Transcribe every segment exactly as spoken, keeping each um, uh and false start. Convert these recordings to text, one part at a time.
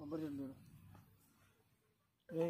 కొబ్బరి చెట్టు రే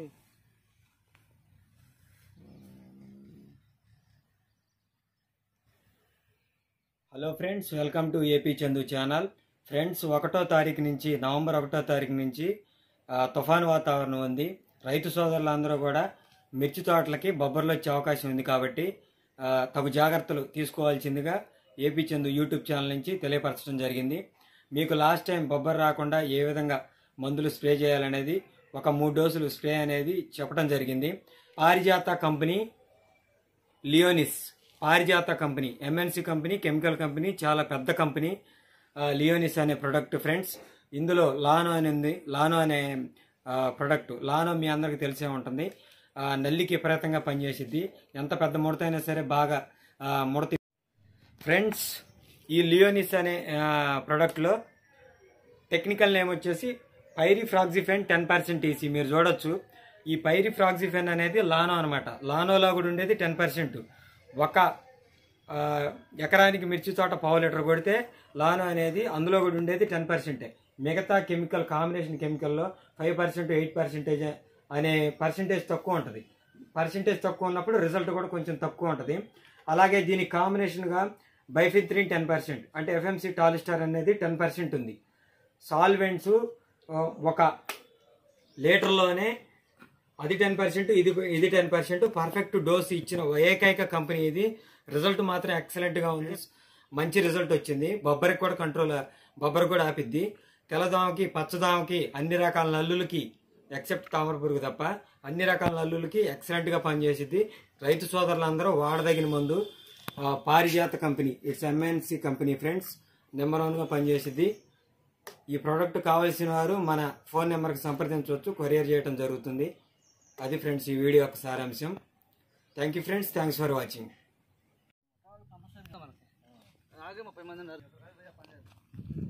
hello friends, welcome to AP Chandu channel. Friends, ఒకటో తారీఖు నుంచి నవంబర్ ఒకటో తారీఖు నుంచి తుఫాను వాతావరణం ఉంది. రైతు సోదరులందరూ కూడా మిర్చి తోటలకి బొబ్బర్లు వచ్చే అవకాశం ఉంది. కాబట్టి తగు జాగ్రత్తలు తీసుకోవాల్సిందిగా ఏపీ చందు యూట్యూబ్ ఛానల్ నుంచి తెలియపరచడం జరిగింది. మీకు లాస్ట్ టైం బొబ్బర్ రాకుండా ఏ విధంగా మందులు స్ప్రే చేయాలనేది ఒక మూడు డోసులు స్ప్రే అనేది చెప్పడం జరిగింది. పారిజాత కంపెనీ, లియోనిస్ Parijata company, MNC company, chemical company, చాలా పెద్ద కంపెనీ లియోనిస్ అనే ప్రొడక్ట్. ఫ్రెండ్స్, ఇందులో లానో అని ఉంది. లానో అనే ప్రొడక్ట్, లానో మీ అందరికీ తెలిసే ఉంటుంది. నల్లికి విపరీతంగా పనిచేసిద్ది. ఎంత పెద్ద ముడత అయినా సరే బాగా ముడత. ఫ్రెండ్స్, ఈ లియోనిస్ అనే ప్రొడక్ట్లో టెక్నికల్ నేమ్ వచ్చేసి పైరిఫ్రాక్సిఫెన్ టెన్ పర్సెంట్ ఈసీ. మీరు చూడొచ్చు, ఈ పైరిఫ్రాక్సిఫెన్ అనేది లానో అనమాట. లానోలో కూడా ఉండేది టెన్ పర్సెంట్. ఒక ఎకరానికి మిర్చి తోట పావు లీటర్ కొడితే లానో అనేది అందులో కూడా ఉండేది టెన్ పర్సెంటే. మిగతా కెమికల్ కాంబినేషన్ కెమికల్లో ఫైవ్ పర్సెంట్ ఎయిట్ పర్సెంటేజ్ అనే పర్సెంటేజ్ తక్కువ ఉంటుంది. పర్సెంటేజ్ తక్కువ ఉన్నప్పుడు రిజల్ట్ కూడా కొంచెం తక్కువ ఉంటుంది. అలాగే దీనికి కాంబినేషన్గా బైఫిత్రిన్ టెన్ పర్సెంట్ అంటే ఎఫ్ఎంసి టాలిస్టార్ అనేది టెన్ పర్సెంట్ ఉంది. సాల్వెంట్స్ ఒక లీటర్లోనే అది టెన్ పర్సెంట్, ఇది ఇది టెన్ పర్సెంట్. పర్ఫెక్ట్ డోస్ ఇచ్చిన ఏకైక కంపెనీ ఇది. రిజల్ట్ మాత్రం ఎక్సలెంట్గా ఉంది. మంచి రిజల్ట్ వచ్చింది. బొబ్బరికి కూడా కంట్రోల్, బొబ్బరి కూడా ఆపిద్ది. తెల్లదోమకి, పచ్చదోమకి, అన్ని రకాల నల్లులకి ఎక్సెప్ట్ తామర పురుగు తప్ప అన్ని రకాల నల్లులకి ఎక్సలెంట్గా పనిచేసిద్ది. రైతు సోదరులందరూ వాడదగిన మందు Parijata company. It's MNC company friends. Number వన్గా పనిచేసిద్ది. ఈ ప్రోడక్ట్ కావాల్సిన వారు మన ఫోన్ నెంబర్కి సంప్రదించవచ్చు, కొరియర్ చేయడం జరుగుతుంది. అది ఫ్రెండ్స్ ఈ వీడియో యొక్క సారాంశం. Thank you friends, thanks for watching. ముప్పై మంది